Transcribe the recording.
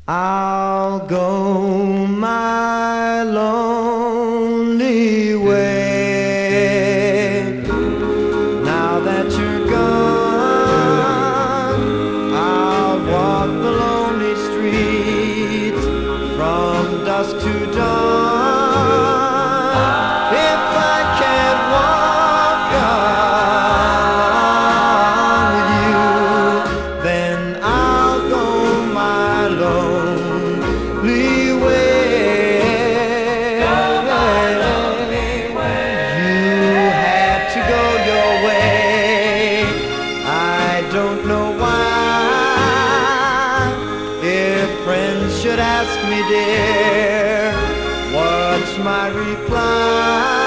I'll go my lonely way. Now that you're gone, I'll walk the lonely streets from dusk to dawn. If I can't walk along with you, then I'll go my lonely way. You had to go your way. I don't know why. If friends should ask me, dear, what's my reply?